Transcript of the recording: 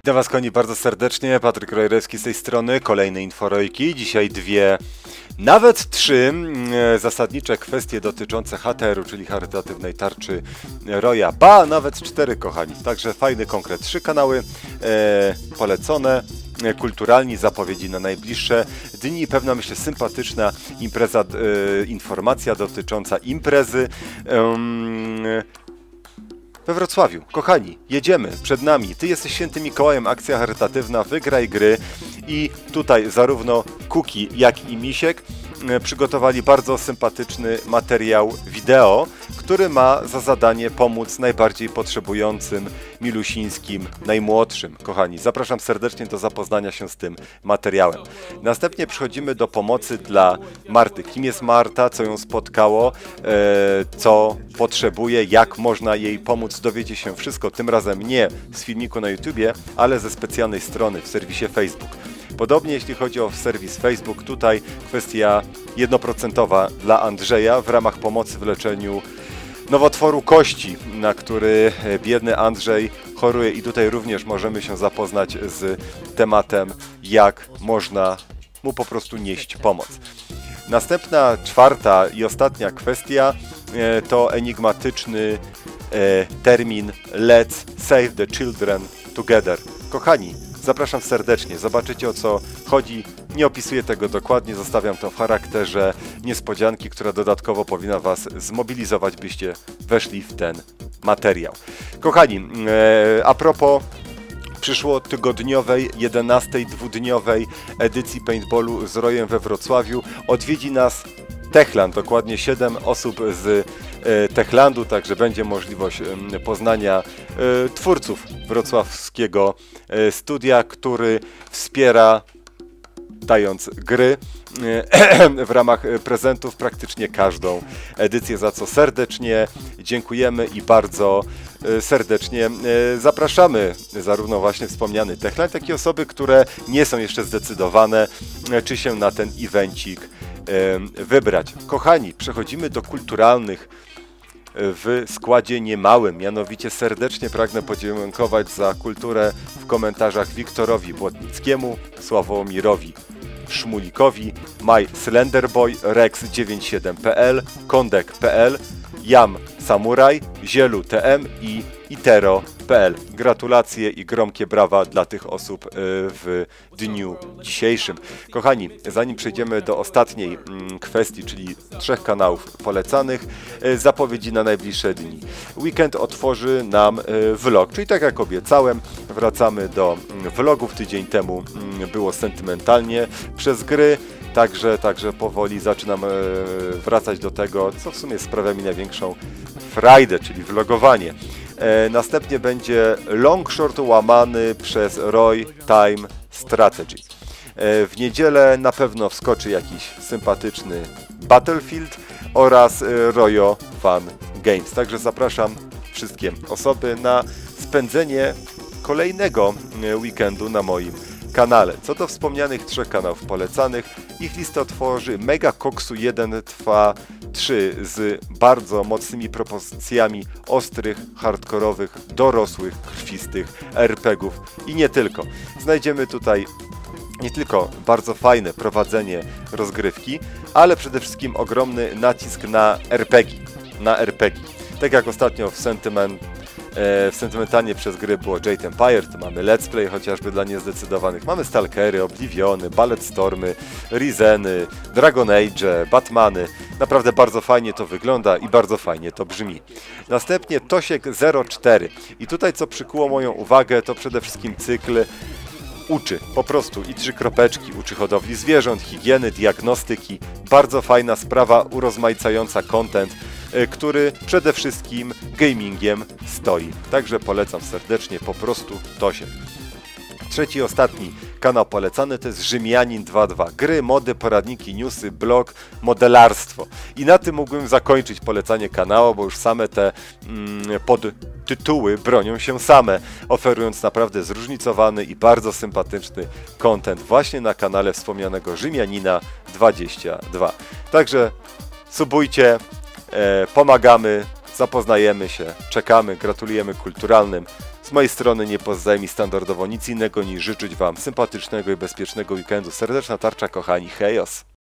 Witam Was, kochani, bardzo serdecznie. Patryk Rojrewski z tej strony. Kolejne inforojki. Dzisiaj dwie, nawet trzy zasadnicze kwestie dotyczące HTR-u, czyli charytatywnej tarczy Roya. Ba, nawet cztery, kochani. Także fajny konkret. 3 kanały polecone. Kulturalni, zapowiedzi na najbliższe dni, pewna, myślę, sympatyczna impreza, informacja dotycząca imprezy we Wrocławiu. Kochani, jedziemy, przed nami. Ty jesteś Świętym Mikołajem, akcja charytatywna, wygraj gry. I tutaj zarówno Kuki, jak i Misiek przygotowali bardzo sympatyczny materiał wideo, który ma za zadanie pomóc najbardziej potrzebującym, milusińskim, najmłodszym. Kochani, zapraszam serdecznie do zapoznania się z tym materiałem. Następnie przechodzimy do pomocy dla Marty. Kim jest Marta, co ją spotkało, co potrzebuje, jak można jej pomóc. Dowiecie się wszystko, tym razem nie z filmiku na YouTubie, ale ze specjalnej strony w serwisie Facebook. Podobnie jeśli chodzi o serwis Facebook, tutaj kwestia 1% dla Andrzeja w ramach pomocy w leczeniu nowotworu kości, na który biedny Andrzej choruje, i tutaj również możemy się zapoznać z tematem, jak można mu po prostu nieść pomoc. Następna, czwarta i ostatnia kwestia to enigmatyczny termin Let's Save the Children Together. Kochani, zapraszam serdecznie, zobaczycie, o co chodzi. Nie opisuję tego dokładnie, zostawiam to w charakterze niespodzianki, która dodatkowo powinna Was zmobilizować, byście weszli w ten materiał. Kochani, a propos przyszłotygodniowej, 11. dwudniowej edycji paintballu z Royem we Wrocławiu odwiedzi nas Techland, dokładnie 7 osób z Techlandu, także będzie możliwość poznania twórców wrocławskiego studia, który wspiera, dając gry w ramach prezentów praktycznie każdą edycję, za co serdecznie dziękujemy i bardzo serdecznie zapraszamy zarówno właśnie wspomniany Techland, jak i osoby, które nie są jeszcze zdecydowane, czy się na ten evencik wybrać. Kochani, przechodzimy do kulturalnych w składzie niemałym, mianowicie serdecznie pragnę podziękować za kulturę w komentarzach Wiktorowi Błotnickiemu, Sławomirowi Szmulikowi, My Slenderboy, Rex97.pl, Kondek.pl, Jam Samuraj, Zielu TM i Itero.pl. Gratulacje i gromkie brawa dla tych osób w dniu dzisiejszym. Kochani, zanim przejdziemy do ostatniej kwestii, czyli 3 kanałów polecanych, zapowiedzi na najbliższe dni. Weekend otworzy nam vlog, czyli tak jak obiecałem, wracamy do vlogów. Tydzień temu było sentymentalnie przez gry. Także powoli zaczynam wracać do tego, co w sumie sprawia mi największą frajdę, czyli vlogowanie. Następnie będzie longshort łamany przez Roy Time Strategy. W niedzielę na pewno wskoczy jakiś sympatyczny Battlefield oraz Royo Fun Games. Także zapraszam wszystkie osoby na spędzenie kolejnego weekendu na moim kanale. Co do wspomnianych 3 kanałów polecanych, ich listę tworzy Mega Koksu 1 trwa 3 z bardzo mocnymi propozycjami ostrych, hardkorowych, dorosłych, krwistych RPGów i nie tylko. Znajdziemy tutaj nie tylko bardzo fajne prowadzenie rozgrywki, ale przede wszystkim ogromny nacisk na RPG. Tak jak ostatnio w sentymentalnie przez gry było Jade Empire, to mamy Let's Play chociażby dla niezdecydowanych, mamy Stalkery, Obliviony, Bulletstormy, Rizeny, Dragon Age, Batmany. Naprawdę bardzo fajnie to wygląda i bardzo fajnie to brzmi. Następnie Tosiek 04 i tutaj co przykuło moją uwagę, to przede wszystkim cykl uczy, po prostu, i 3 kropeczki, uczy hodowli zwierząt, higieny, diagnostyki. Bardzo fajna sprawa, urozmaicająca content, który przede wszystkim gamingiem stoi. Także polecam serdecznie, po prostu Tosiek. Trzeci i ostatni kanał polecany to jest Rzymianin 2.2. Gry, mody, poradniki, newsy, blog, modelarstwo. I na tym mógłbym zakończyć polecanie kanału, bo już same te podtytuły bronią się same, oferując naprawdę zróżnicowany i bardzo sympatyczny content właśnie na kanale wspomnianego Rzymianina 22. Także subujcie, pomagamy zapoznajemy się, czekamy, gratulujemy kulturalnym. Z mojej strony nie pozostaje mi standardowo nic innego niż życzyć Wam sympatycznego i bezpiecznego weekendu. Serdeczna tarcza, kochani, hejos!